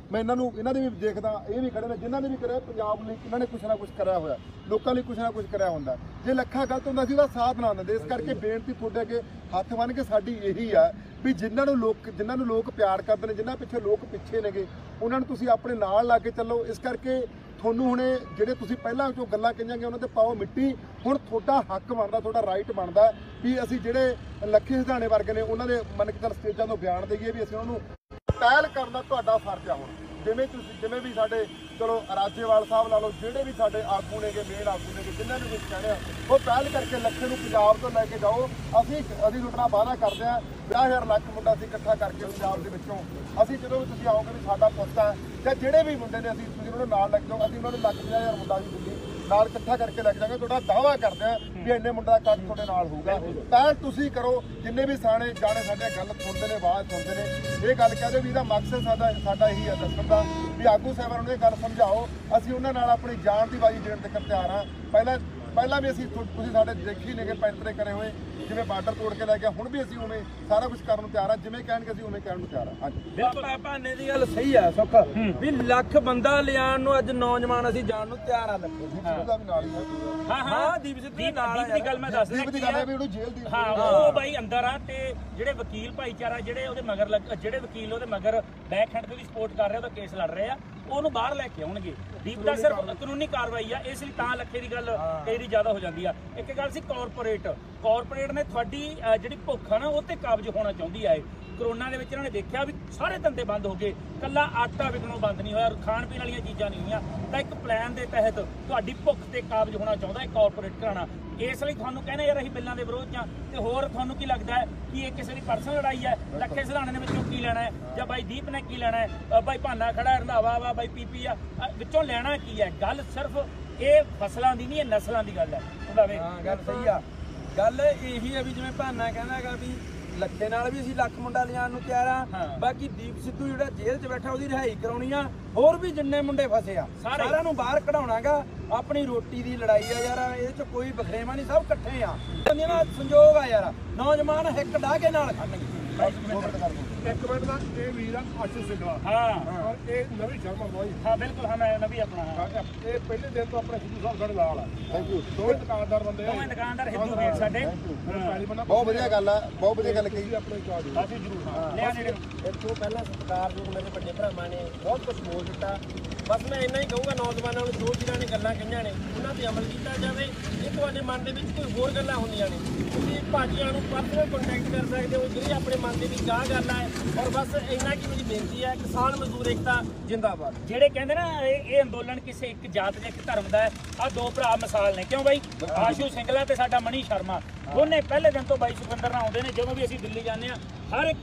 ਮੈਂ ਇਹਨਾਂ ਦੇ ਵੀ ਦੇਖਦਾ, ਇਹ ਵੀ ਖੜੇ ਨੇ, ਜਿਨ੍ਹਾਂ ਨੇ ਵੀ ਕਰਿਆ ਪੰਜਾਬ ਲਈ ਇਹਨਾਂ ਨੇ ਕੁਛ ਨਾ ਕੁਛ ਕਰਿਆ ਹੋਇਆ, ਲੋਕਾਂ ਲਈ ਕੁਛ ਨਾ ਕੁਛ ਕਰਿਆ ਹੁੰਦਾ। ਜੇ ਲੱਖਾਂ ਗਲਤ ਹੁੰਦਾ ਸੀ ਉਹਦਾ ਸਾਥ ਨਾ ਦਿੰਦੇ। ਇਸ ਕਰਕੇ ਬੇਨਤੀ ਤੁਹਾਡੇ ਅੱਗੇ ਹੱਥ ਬੰਨ੍ਹ ਕੇ ਸਾਡੀ ਇਹੀ ਆ ਵੀ ਜਿਨ੍ਹਾਂ ਨੂੰ ਲੋਕ ਪਿਆਰ ਕਰਦੇ ਨੇ, ਜਿਨ੍ਹਾਂ ਪਿੱਛੇ ਲੋਕ ਪਿੱਛੇ ਨੇਗੇ, ਉਹਨਾਂ ਨੂੰ ਤੁਸੀਂ ਆਪਣੇ ਨਾਲ ਲਾ ਕੇ ਚੱਲੋ। ਇਸ ਕਰਕੇ ਤੁਹਾਨੂੰ ਹੁਣੇ ਜਿਹੜੇ ਤੁਸੀਂ ਪਹਿਲਾਂ ਜੋ ਗੱਲਾਂ ਕਹੀਆਂ ਗਈਆਂ ਉਹਨਾਂ ਤੇ ਪਾਓ ਮਿੱਟੀ। ਹੁਣ ਤੁਹਾਡਾ ਹੱਕ ਬਣਦਾ, ਤੁਹਾਡਾ ਰਾਈਟ ਬਣਦਾ ਵੀ ਅਸੀਂ ਜਿਹੜੇ ਲੱਖੇ ਹਜ਼ਾਨੇ ਵਰਗੇ ਨੇ ਉਹਨਾਂ ਦੇ ਮੰਨ ਕੇ ਚੱਲ ਸਟੇਜਾਂ ਤੋਂ ਬਿਆਨ ਦੇਈਏ ਵੀ ਅਸੀਂ ਉਹਨਾਂ ਨੂੰ ਪਹਿਲ ਕਰਨ ਦਾ ਤੁਹਾਡਾ ਫਰਜ਼ ਆ। ਹੁਣ ਜਿਵੇਂ ਵੀ ਸਾਡੇ ਚਲੋ ਰਾਜੇਵਾਲ ਸਾਹਿਬ ਲਾ ਲਓ, ਜਿਹੜੇ ਵੀ ਸਾਡੇ ਆਗੂ ਨੇਗੇ, ਮੇਨ ਆਗੂ ਨੇਗੇ, ਜਿਨ੍ਹਾਂ ਨੂੰ ਕੁਝ ਕਹਿਣਾ ਉਹ ਪਹਿਲ ਕਰਕੇ ਲੱਖੇ ਨੂੰ ਪੰਜਾਬ ਤੋਂ ਲੈ ਕੇ ਜਾਓ। ਅਸੀਂ ਤੁਹਾਡਾ ਵਾਅਦਾ ਕਰਦੇ ਹਾਂ 50,000 ਲੱਖ ਮੁੰਡਾ ਅਸੀਂ ਇਕੱਠਾ ਕਰਕੇ ਪੰਜਾਬ ਦੇ ਵਿੱਚੋਂ ਅਸੀਂ ਜਦੋਂ ਵੀ ਤੁਸੀਂ ਆਓਗੇ ਵੀ ਸਾਡਾ ਪੁੱਤ ਹੈ ਜਾਂ ਜਿਹੜੇ ਵੀ ਮੁੰਡੇ ਨੇ, ਤੁਸੀਂ ਉਹਨਾਂ ਨੂੰ ਨਾਲ ਲੈ ਕੇ ਜਾਓ। ਅਸੀਂ ਉਹਨਾਂ ਨੂੰ 50,000 ਮੁੰਡਾ ਵੀ ਦਿੱਲੀ ਨਾਲ ਇਕੱਠਾ ਕਰਕੇ ਲੈ ਕੇ ਜਾਵਾਂਗੇ। ਤੁਹਾਡਾ ਦਾਅਵਾ ਕਰਦੇ ਆ ਵੀ ਇੰਨੇ ਮੁੰਡਾ ਦਾ ਕੱਟ ਤੁਹਾਡੇ ਨਾਲ ਹੋਊਗਾ। ਪਹਿਲ ਤੁਸੀਂ ਕਰੋ। ਜਿੰਨੇ ਵੀ ਜਾਣੇ ਸਾਡੇ ਗੱਲ ਸੁਣਦੇ ਨੇ, ਆਵਾਜ਼ ਸੁਣਦੇ ਨੇ, ਇਹ ਗੱਲ ਕਹਦੇ ਵੀ ਇਹਦਾ ਮਕਸਦ ਸਾਡਾ ਇਹੀ ਹੈ ਦੱਸਣ ਦਾ ਵੀ ਆਗੂ ਸਾਹਿਬਾਨ ਨੂੰ ਇਹ ਗੱਲ ਸਮਝਾਓ। ਅਸੀਂ ਉਹਨਾਂ ਨਾਲ ਆਪਣੀ ਜਾਨ ਦੀ ਬਾਜੀ ਦੇਣ ਤੱਕ ਤਿਆਰ ਹਾਂ। ਪਹਿਲਾਂ ਵੀ ਅਸੀਂ ਤੁਸੀਂ ਸਾਡੇ ਦੇਖੀ ਨੇਗੇ ਪੈਂਤਰੇ ਕਰੇ ਹੋਏ, ਜਿਵੇਂ ਬਾਰਡਰ ਤੋੜ ਕੇ ਲੈ ਗਿਆ, ਹੁਣ ਵੀ ਅਸੀਂ ਉਵੇਂ ਸਾਰਾ ਕੁਝ ਕਰਨ ਨੂੰ ਤਿਆਰ ਆ। ਜਿਵੇਂ ਕਹਿਣਗੇ ਅਸੀਂ ਉਵੇਂ ਕਹਿਣ ਨੂੰ ਤਿਆਰ ਆ। ਹਾਂਜੀ, ਭਾਨੇ ਦੀ ਗੱਲ ਸਹੀ ਆ ਸੁੱਖ ਵੀ ਲੱਖ ਬੰਦਾ ਲਿਆਉਣ ਨੂੰ ਅੱਜ ਨੌਜਵਾਨ ਅਸੀਂ ਜਾਣ ਨੂੰ ਤਿਆਰ ਆ। ਉਹਦਾ ਵੀ ਨਾਲ ਹੀ ਆ। ਹਾਂ ਦੀਪ ਦੀ ਗੱਲ ਮੈਂ ਦੱਸ ਦੀਪ ਦੀ ਗੱਲ ਹੈ ਵੀ ਉਹਨੂੰ ਜੇਲ੍ਹ ਦੀ ਉਹ ਬਾਈ ਅੰਦਰ ਆ ਤੇ ਜਿਹੜੇ ਵਕੀਲ ਭਾਈਚਾਰਾ ਜਿਹੜੇ ਉਹਦੇ ਮਗਰ ਜਿਹੜੇ ਵਕੀਲ ਉਹਦੇ ਮਗਰ ਬੈਕ ਹੈਂਡ ਤੇ ਵੀ ਸਪੋਰਟ ਕਰ ਰਹੇ, ਉਹਦਾ ਕੇਸ ਲੜ ਰਹੇ ਆ, ਉਹਨੂੰ ਬਾਹਰ ਲੈ ਕੇ ਆਉਣਗੇ। ਦੀਪ ਦਾ ਸਿਰਫ ਕਾਨੂੰਨੀ ਕਾਰਵਾਈ ਆ, ਇਸ ਲਈ ਤਾਂ ਲੱਖੇ ਦੀ ਗੱਲ ਤੇਰੀ ਜ਼ਿਆਦਾ ਹੋ ਜਾਂਦੀ ਆ। ਇੱਕ ਗੱਲ ਸੀ ਕਾਰਪੋਰੇਟ ਨੇ ਤੁਹਾਡੀ ਜਿਹੜੀ ਭੁੱਖ ਆ ਨਾ ਉਹ ਤੇ ਕਾਬਜ਼ ਹੋਣਾ ਚਾਹੁੰਦੀ ਆ। ਕਰੋਨਾ ਦੇ ਵਿੱਚ ਇਹਨਾਂ ਨੇ ਦੇਖਿਆ ਵੀ ਸਾਰੇ ਧੰਦੇ ਬੰਦ ਹੋ ਗਏ, ਕੱਲਾ ਆਟਾ ਵਿਕਣੋਂ ਬੰਦ ਨਹੀਂ ਹੋਇਆ, ਖਾਣ ਪੀਣ ਵਾਲੀਆਂ ਚੀਜ਼ਾਂ ਨਹੀਂ ਹੋਈਆਂ। ਤਾਂ ਇੱਕ ਪਲਾਨ ਦੇ ਤਹਿਤ ਤੁਹਾਡੀ ਭੁੱਖ ਤੇ ਕਾਬਜ਼ ਹੋਣਾ ਚਾਹੁੰਦਾ ਹੈ ਕਾਰਪੋਰੇਟ ਘਰਾਣਾ। ਇਸ ਲਈ ਤੁਹਾਨੂੰ ਕਹਿੰਦੇ ਯਾਰ ਅਸੀਂ ਬਿੱਲਾਂ ਦੇ ਵਿਰੋਧ ਜਾਂ ਤੇ ਹੋਰ ਤੁਹਾਨੂੰ ਕੀ ਲੱਗਦਾ ਹੈ ਕਿ ਇਹ ਕਿਸੇ ਦੀ ਪਰਸਨਲ ਲੜਾਈ ਹੈ? ਲੱਖੇ ਸਧਾਣੇ ਦੇ ਵਿੱਚੋਂ ਕੀ ਲੈਣਾ ਹੈ ਜਾਂ ਬਾਈ ਦੀਪ ਨੇ ਕੀ ਲੈਣਾ ਹੈ, ਬਾਈ ਭਾਨਾ ਖੜਾ ਰੰਧਾਵਾ ਵਾ, ਬਾਈ ਪੀਪੀ ਆ, ਵਿੱਚੋਂ ਲੈਣਾ ਕੀ ਹੈ? ਗੱਲ ਸਿਰਫ ਇਹ ਫਸਲਾਂ ਦੀ ਨਹੀਂ, ਇਹ ਨਸਲਾਂ ਦੀ ਗੱਲ ਹੈ। ਗੱਲ ਸਹੀ ਆ। ਗੱਲ ਇਹੀ ਆ ਵੀ ਜਿਵੇਂ ਭਾਨਾ ਕਹਿੰਦਾ ਹੈਗਾ ਵੀ ਲੱਖੇ ਨਾਲ ਵੀ ਅਸੀਂ ਲੱਖ ਮੁੰਡਾ ਲਿਆਉਣ ਨੂੰ ਤਿਆਰ ਆ। ਬਾਕੀ ਦੀਪ ਸਿੱਧੂ ਜਿਹੜਾ ਜੇਲ੍ਹ 'ਚ ਬੈਠਾ ਉਹਦੀ ਰਿਹਾਈ ਕਰਾਉਣੀ ਆ। ਹੋਰ ਵੀ ਜਿੰਨੇ ਮੁੰਡੇ ਫਸੇ ਆ ਸਾਰਿਆਂ ਨੂੰ ਬਾਹਰ ਕਢਾਉਣਾਗਾ। ਆਪਣੀ ਰੋਟੀ ਦੀ ਲੜਾਈ ਆ ਯਾਰ, ਇਹ 'ਚ ਕੋਈ ਬਖਰੇਵਾ ਨਹੀਂ, ਸਭ ਇਕੱਠੇ ਆ। ਸੰਜੋਗ ਆ ਯਾਰ, ਨੌਜਵਾਨ ਹਿੱਕ ਡਾਹ ਕੇ ਨਾਲ ਖੜਨਗੇ। ਇੱਕ ਮਿੰਟ ਦਾ ਇਹ ਵੀਰ ਆ ਆਸ਼ੂ ਸਿੰਘਲਾ, ਔਰ ਇਹ ਨਵੀਂ ਸ਼ਰਮਾ ਬਾਈ। ਹਾਂ ਬਿਲਕੁਲ, ਹਾਂ ਮੈਂ ਨਵੀਂ ਆਪਣਾ ਇਹ ਪਹਿਲੇ ਦਿਨ ਤੋਂ ਆਪਣੇ ਸਿੱਧੂ ਸਾਹਿਬ ਸਾਡੇ ਨਾਲ ਆ। Thank you. ਦੋਵੇਂ ਦੁਕਾਨਦਾਰ ਬੰਦੇ ਆ, ਦੋਵੇਂ ਦੁਕਾਨਦਾਰ ਹਿੱਦੂ ਵੀਰ ਸਾਡੇ। ਬਹੁਤ ਵਧੀਆ ਗੱਲ ਆ, ਬਹੁਤ ਵਧੀਆ ਗੱਲ ਕਹੀ। ਆਪਣੇ ਚਾਹ ਦੀ ਕਾਫੀ ਜ਼ਰੂਰ ਲਿਆ ਨੇੜੇ ਇੱਥੋਂ ਪਹਿਲਾਂ ਸਤਿਕਾਰਯੋਗ ਮੇਰੇ ਵੱਡੇ ਭਰਾਵਾਂ ਨੇ ਬਹੁਤ ਕੁਝ ਬੋਲ ਦਿੱਤਾ। ਬਸ ਮੈਂ ਇੰਨਾ ਹੀ ਕਹੂੰਗਾ ਨੌਜਵਾਨਾਂ ਨੂੰ, ਜੋ ਜਿਹਨਾਂ ਨੇ ਗੱਲਾਂ ਕਹੀਆਂ ਨੇ ਉਹਨਾਂ ਤੇ ਅਮਲ ਕੀਤਾ ਜਾਵੇ। ਜੇ ਤੁਹਾਡੇ ਮਨ ਦੇ ਵਿੱਚ ਕੋਈ ਹੋਰ ਗੱਲਾਂ ਹੁੰਦੀਆਂ ਨੇ, ਤੁਸੀਂ ਭਾਜੀਆਂ ਨੂੰ ਪਰਸਨਲ ਕੰਟੈਕਟ ਕਰ ਸਕਦੇ ਹੋ, ਜਿਹੜੇ ਆਪਣੇ ਮਨ ਦੇ ਵਿੱਚ ਆਹ ਗੱਲ ਹੈ। ਔਰ ਬਸ ਇੰਨਾ ਕੀ ਮੇਰੀ ਬੇਨਤੀ ਹੈ, ਕਿਸਾਨ ਮਜ਼ਦੂਰ ਏਕਤਾ ਜਿੰਦਾਬਾਦ। ਜਿਹੜੇ ਕਹਿੰਦੇ ਨਾ ਇਹ ਅੰਦੋਲਨ ਕਿਸੇ ਇੱਕ ਜਾਤ ਜਾਂ ਇੱਕ ਧਰਮ ਦਾ ਹੈ, ਆਹ ਦੋ ਭਰਾ ਮਿਸਾਲ ਨੇ। ਕਿਉਂ ਬਾਈ? ਆਸ਼ੂ ਸਿੰਘਲਾ ਤੇ ਸਾਡਾ ਮਣੀ ਸ਼ਰਮਾ ਦੋਨੇ ਪਹਿਲੇ ਦਿਨ ਤੋਂ ਬਾਈ ਸੁਖਵਿੰਦਰ ਨਾਲ ਆਉਂਦੇ ਨੇ। ਜਦੋਂ ਵੀ ਅਸੀਂ ਦਿੱਲੀ ਜਾਂਦੇ ਆ ਹਰ ਇੱਕ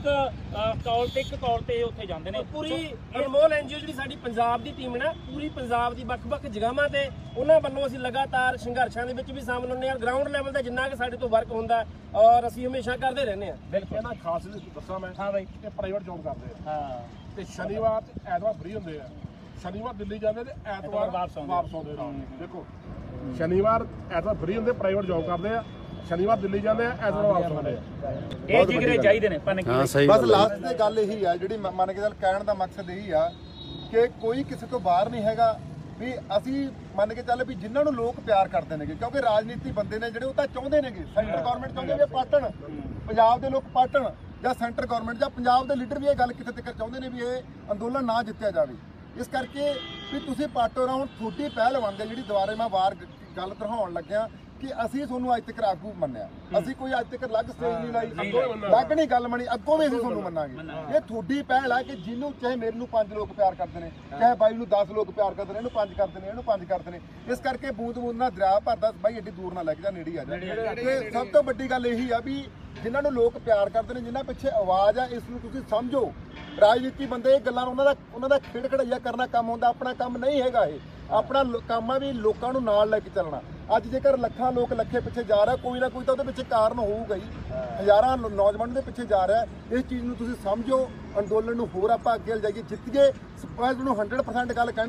ਕਾਲ ਤੇ ਉੱਥੇ ਜਾਂਦੇ ਨੇ। ਪੂਰੀ ਅਨਮੋਲ ਐਨਜੀਓ ਜਿਹੜੀ ਸਾਡੀ ਪੰਜਾਬ ਦੀ ਟੀਮ ਨਾ, ਪੂਰੀ ਪੰਜਾਬ ਦੀ ਵੱਖ-ਵੱਖ ਜਗ੍ਹਾਵਾਂ ਤੇ ਉਹਨਾਂ ਵੱਲੋਂ ਅਸੀਂ ਲਗਾਤਾਰ ਸੰਘਰਸ਼ਾਂ ਦੇ ਵਿੱਚ ਵੀ ਸ਼ਾਮਲ ਹੁੰਦੇ ਹਾਂ। ਗਰਾਊਂਡ ਲੈਵਲ ਤੇ ਜਿੰਨਾ ਕਿ ਸਾਡੇ ਤੋਂ ਵਰਕ ਹੁੰਦਾ ਔਰ ਅਸੀਂ ਹਮੇਸ਼ਾ ਕਰਦੇ ਰਹਿੰਦੇ ਹਾਂ। ਬਿਲਕੁਲ। ਇਹਨਾਂ ਖਾਸ ਦੱਸਾਂ ਮੈਂ, ਹਾਂ ਬਾਈ, ਇਹ ਪ੍ਰਾਈਵੇਟ ਜੌਬ ਕਰਦੇ ਆ। ਹਾਂ, ਤੇ ਸ਼ਨੀਵਾਰ ਤੇ ਐਤਵਾਰ ਫ੍ਰੀ ਹੁੰਦੇ ਆ। ਸ਼ਨੀਵਾਰ ਦਿੱਲੀ ਜਾਂਦੇ ਤੇ ਐਤਵਾਰ ਵਾਪਸ ਆਉਂਦੇ ਰਾਤ। ਦੇਖੋ ਸ਼ਨੀਵਾਰ ਐਤਵਾਰ ਫ੍ਰੀ ਹੁੰਦੇ, ਪ੍ਰਾਈਵੇਟ ਜੌਬ ਕਰਦੇ ਆ। ਸ਼ਨੀਵਾਰ ਦਿੱਲੀ ਜਾਂਦੇ ਆ, ਐਤਵਾਰ ਵਾਪਸ ਆਉਂਦੇ ਆ। ਇਹ ਜਿਗਰੇ ਚਾਹੀਦੇ ਨੇ ਭਾਨੇ। ਬਸ ਲਾਸਟ ਤੇ ਗੱਲ ਇਹੀ ਆ ਜਿਹੜੀ ਮੰਨ ਕੇ ਚੱਲ ਕਹਿਣ ਦਾ ਮਕਸਦ ਇਹੀ ਆ ਕਿ ਕੋਈ ਕਿਸੇ ਤੋਂ ਬਾਹਰ ਨਹੀਂ ਹੈਗਾ। ਵੀ ਅਸੀਂ ਮੰਨ ਕੇ ਚੱਲ ਵੀ ਜਿਨ੍ਹਾਂ ਨੂੰ ਲੋਕ ਪਿਆਰ ਕਰਦੇ ਨੇਗੇ, ਕਿਉਂਕਿ ਰਾਜਨੀਤੀ ਬੰਦੇ ਨੇ ਜਿਹੜੇ ਉਹ ਤਾਂ ਚਾਹੁੰਦੇ ਨੇਗੇ, ਸੈਂਟਰ ਗਵਰਨਮੈਂਟ ਚਾਹੁੰਦੇ ਵੀ ਪਾਟਣ, ਪੰਜਾਬ ਦੇ ਲੋਕ ਪਾਟਣ, ਜਾਂ ਸੈਂਟਰ ਗਵਰਨਮੈਂਟ ਜਾਂ ਪੰਜਾਬ ਦੇ ਲੀਡਰ ਵੀ ਇਹ ਗੱਲ ਕਿਤੇ ਤੱਕ ਚਾਹੁੰਦੇ ਨੇ ਵੀ ਇਹ ਅੰਦੋਲਨ ਨਾ ਜਿੱਤਿਆ ਜਾਵੇ। ਇਸ ਕਰਕੇ ਵੀ ਤੁਸੀਂ ਪਾਟੋ ਨਾ, ਹੁਣ ਤੁਹਾਡੀ ਪਹਿਲ ਬਣਦੀ ਜਿਹੜੀ ਦੁਬਾਰੇ ਮੈਂ ਵਾਰ ਗੱਲ ਦਿਖਾਉਣ ਲੱਗਿਆ ਕਿ ਅਸੀਂ ਤੁਹਾਨੂੰ ਅੱਜ ਤੱਕ ਆਗੂ ਮੰਨਿਆ। ਅਸੀਂ ਕੋਈ ਅੱਜ ਤੱਕ ਅਲੱਗ ਸਟੇਜ ਨਹੀਂ ਲਾਈ, ਲੱਗ ਨਹੀਂ ਗੱਲ ਮੰਨੀ, ਅੱਗੋਂ ਵੀ ਅਸੀਂ ਤੁਹਾਨੂੰ ਮੰਨਾਂਗੇ। ਇਹ ਤੁਹਾਡੀ ਪਹਿਲ ਆ ਕਿ ਜਿਹਨੂੰ ਚਾਹੇ ਮੇਰੇ ਨੂੰ 5 ਲੋਕ ਪਿਆਰ ਕਰਦੇ ਨੇ, ਚਾਹੇ ਬਾਈ ਨੂੰ 10 ਲੋਕ ਪਿਆਰ ਕਰਦੇ ਨੇ, ਇਹਨੂੰ 5 ਕਰਦੇ ਨੇ, ਇਹਨੂੰ 5 ਕਰਦੇ ਨੇ। ਇਸ ਕਰਕੇ ਬੂੰਦ ਬੂੰਦ ਨਾਲ ਦਰਿਆ ਭਰਦਾ, ਬਾਈ ਐਡੀ ਦੂਰ ਨਾ ਲੈ ਕੇ ਜਾ, ਨੇੜੇ ਆ ਜਾ। ਤੇ ਸਭ ਤੋਂ ਵੱਡੀ ਗੱਲ ਇਹੀ ਆ ਵੀ ਜਿਨ੍ਹਾਂ ਨੂੰ ਲੋਕ ਪਿਆਰ ਕਰਦੇ ਨੇ, ਜਿਨ੍ਹਾਂ ਪਿੱਛੇ ਆਵਾਜ਼ ਆ, ਇਸ ਨੂੰ ਤੁਸੀਂ ਸਮਝੋ। ਰਾਜਨੀਤੀ ਬੰਦੇ ਇਹ ਗੱਲਾਂ ਉਹਨਾਂ ਦਾ ਖੇਡ ਖੜਾਈਆ ਕਰਨਾ ਕੰਮ ਹੁੰਦਾ, ਆਪਣਾ ਕੰਮ ਨਹੀਂ ਹੈਗਾ ਇਹ। ਆਪਣਾ ਕੰਮ ਆ ਵੀ ਲੋਕਾਂ ਨੂੰ ਨਾਲ ਲੈ ਕੇ ਚੱਲਣਾ। ਅੱਜ ਜੇਕਰ ਲੱਖਾਂ ਲੋਕ ਲੱਖੇ ਪਿੱਛੇ ਜਾ ਰਿਹਾ, ਕੋਈ ਨਾ ਕੋਈ ਤਾਂ ਉਹਦੇ ਪਿੱਛੇ ਕਾਰਨ ਹੋਊਗਾ ਹੀ। ਹਜ਼ਾਰਾਂ ਨੌਜਵਾਨ ਦੇ ਪਿੱਛੇ ਜਾ ਰਿਹਾ। ਇਸ ਚੀਜ਼ ਨੂੰ ਤੁਸੀਂ ਸਮਝੋ, ਅੰਦੋਲਨ ਨੂੰ ਹੋਰ ਆਪਾਂ ਅੱਗੇ ਲਿਜਾਈਏ, ਜਿੱਤੀਏ। ਮੈਂ ਤੁਹਾਨੂੰ 100% ਗੱਲ ਕਹਿਣਾ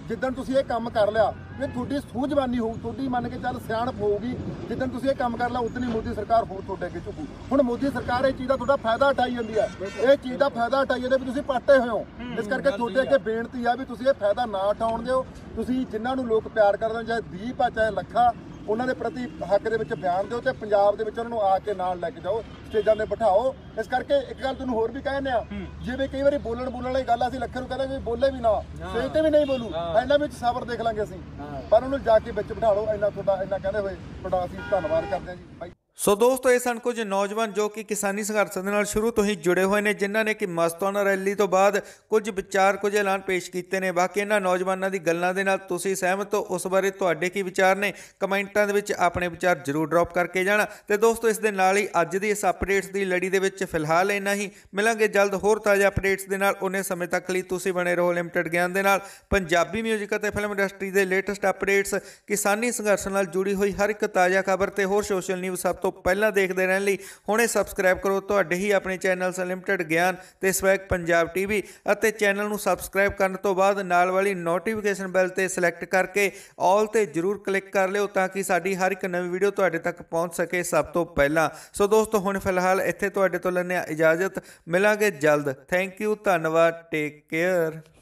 ਜਿੱਦਣ ਤੁਸੀਂ ਇਹ ਕੰਮ ਕਰ ਲਿਆ ਇਹ ਤੁਹਾਡੀ ਸੂਝਵਾਨੀ ਹੋਊ, ਤੁਹਾਡੀ ਮੰਨ ਕੇ ਚੱਲ ਸਿਆਣਪ ਹੋਊਗੀ। ਜਿੱਦਣ ਤੁਸੀਂ ਇਹ ਕੰਮ ਕਰ ਲਿਆ ਉਦੋਂ ਹੀ ਮੋਦੀ ਸਰਕਾਰ ਹੋਰ ਤੁਹਾਡੇ ਅੱਗੇ ਝੁਕੂ। ਹੁਣ ਮੋਦੀ ਸਰਕਾਰ ਇਹ ਚੀਜ਼ ਦਾ ਤੁਹਾਡਾ ਫਾਇਦਾ ਉਠਾਈ ਜਾਂਦੀ ਹੈ, ਇਹ ਚੀਜ਼ ਦਾ ਫਾਇਦਾ ਉਠਾਈ ਜਾਂਦੇ ਵੀ ਤੁਸੀਂ ਪਾਟੇ ਹੋਏ ਹੋ। ਇਸ ਕਰਕੇ ਤੁਹਾਡੇ ਅੱਗੇ ਬੇਨਤੀ ਆ ਵੀ ਤੁਸੀਂ ਇਹ ਫਾਇਦਾ ਨਾ ਉਠਾਉਣ ਦਿਓ। ਤੁਸੀਂ ਜਿਨ੍ਹਾਂ ਨੂੰ ਲੋਕ ਪਿਆਰ ਕਰਦੇ ਹੋ, ਚਾਹੇ ਦੀਪ ਆ ਚਾਹੇ ਲੱਖਾ, ਉਹਨਾਂ ਦੇ ਪ੍ਰਤੀ ਹੱਕ ਦੇ ਵਿੱਚ ਬਿਆਨ ਦਿਓ ਤੇ ਪੰਜਾਬ ਦੇ ਵਿੱਚ ਉਹਨਾਂ ਨੂੰ ਆ ਕੇ ਨਾਲ ਲੈ ਕੇ ਜਾਓ, ਸਟੇਜਾਂ ਤੇ ਬਿਠਾਓ। ਇਸ ਕਰਕੇ ਇੱਕ ਗੱਲ ਤੁਹਾਨੂੰ ਹੋਰ ਵੀ ਕਹਿੰਦੇ ਆ, ਜਿਵੇਂ ਕਈ ਵਾਰੀ ਬੋਲਣ ਵਾਲੀ ਗੱਲ ਅਸੀਂ ਲੱਖੇ ਨੂੰ ਕਹਿੰਦੇ ਵੀ ਬੋਲੇ ਵੀ ਨਾ, ਸਟੇਜ ਤੇ ਵੀ ਨਹੀਂ ਬੋਲੂ, ਇਹਨਾਂ ਵਿੱਚ ਸਬਰ ਦੇਖ ਲਾਂਗੇ ਅਸੀਂ, ਪਰ ਉਹਨੂੰ ਜਾ ਕੇ ਵਿੱਚ ਬਿਠਾ ਲਓ। ਇੰਨਾ ਤੁਹਾਡਾ ਇੰਨਾ ਕਹਿੰਦੇ ਹੋਏ ਤੁਹਾਡਾ ਅਸੀਂ ਧੰਨਵਾਦ ਕਰਦੇ ਹਾਂ ਜੀ ਬਾਈ। ਸੋ ਦੋਸਤੋ, ਇਹ ਸਨ ਕੁਝ ਨੌਜਵਾਨ ਜੋ ਕਿ ਕਿਸਾਨੀ ਸੰਘਰਸ਼ ਦੇ ਨਾਲ ਸ਼ੁਰੂ ਤੋਂ ਹੀ ਜੁੜੇ ਹੋਏ ਨੇ, ਜਿਨ੍ਹਾਂ ਨੇ ਕਿ ਮਸਤਾਨਾ ਰੈਲੀ ਤੋਂ ਬਾਅਦ ਕੁਝ ਵਿਚਾਰ, ਕੁਝ ਐਲਾਨ ਪੇਸ਼ ਕੀਤੇ ਨੇ। ਬਾਕੀ ਇਹਨਾਂ ਨੌਜਵਾਨਾਂ ਦੀ ਗੱਲਾਂ ਦੇ ਨਾਲ ਤੁਸੀਂ ਸਹਿਮਤ ਹੋ, ਉਸ ਬਾਰੇ ਤੁਹਾਡੇ ਕੀ ਵਿਚਾਰ ਨੇ, ਕਮੈਂਟਾਂ ਦੇ ਵਿੱਚ ਆਪਣੇ ਵਿਚਾਰ ਜ਼ਰੂਰ ਡ੍ਰੌਪ ਕਰਕੇ ਜਾਣਾ। ਤੇ ਦੋਸਤੋ, ਇਸ ਦੇ ਨਾਲ ਹੀ ਅੱਜ ਦੀ ਇਸ ਅਪਡੇਟਸ ਦੀ ਲੜੀ ਦੇ ਵਿੱਚ ਫਿਲਹਾਲ ਇੰਨਾ ਹੀ। ਮਿਲਾਂਗੇ ਜਲਦ ਹੋਰ ਤਾਜ਼ਾ ਅਪਡੇਟਸ ਦੇ ਨਾਲ। ਉਹਨੇ ਸਮੇਂ ਤੱਕ ਲਈ ਤੁਸੀਂ ਬਣੇ ਰਹੋ ਲਿਮਟਿਡ ਗਿਆਨ ਦੇ ਨਾਲ। ਪੰਜਾਬੀ ਮਿਊਜ਼ਿਕ ਅਤੇ ਫਿਲਮ ਇੰਡਸਟਰੀ ਦੇ ਲੇਟੈਸਟ ਅਪਡੇਟਸ, ਕਿਸਾਨੀ ਸੰਘਰਸ਼ ਨਾਲ ਜੁੜੀ ਹੋਈ ਹਰ ਇੱਕ ਤਾਜ਼ਾ ਖਬਰ ਤੇ ਹੋਰ ਸੋਸ਼ਲ ਨਿਊਜ਼ ਸਭ ਤੋਂ ਪਹਿਲਾਂ ਦੇਖਦੇ ਰਹਿਣ ਲਈ ਹੁਣੇ ਸਬਸਕ੍ਰਾਈਬ ਕਰੋ ਤੁਹਾਡੇ ਹੀ ਆਪਣੇ ਚੈਨਲ ਲਿਮਟਿਡ ਗਿਆਨ ਤੇ ਸਵੈਗ ਪੰਜਾਬ ਟੀਵੀ। ਅਤੇ ਚੈਨਲ ਨੂੰ ਸਬਸਕ੍ਰਾਈਬ ਕਰਨ ਤੋਂ ਬਾਅਦ ਨਾਲ ਵਾਲੀ ਨੋਟੀਫਿਕੇਸ਼ਨ ਬੈਲ ਤੇ ਸਿਲੈਕਟ ਕਰਕੇ ਆਲ ਤੇ ਜ਼ਰੂਰ ਕਲਿੱਕ ਕਰ ਲਿਓ, ਤਾਂ ਕਿ ਸਾਡੀ ਹਰ ਇੱਕ ਨਵੀਂ ਵੀਡੀਓ ਤੁਹਾਡੇ ਤੱਕ ਪਹੁੰਚ ਸਕੇ ਸਭ ਤੋਂ ਪਹਿਲਾਂ। ਸੋ ਦੋਸਤੋ, ਹੁਣ ਫਿਲਹਾਲ ਇੱਥੇ ਤੁਹਾਡੇ ਤੋਂ ਲੈਂਦੇ ਹਾਂ ਇਜਾਜ਼ਤ। ਮਿਲਾਂਗੇ ਜਲਦ। ਥੈਂਕ ਯੂ, ਧੰਨਵਾਦ, ਟੇਕ ਕੇਅਰ।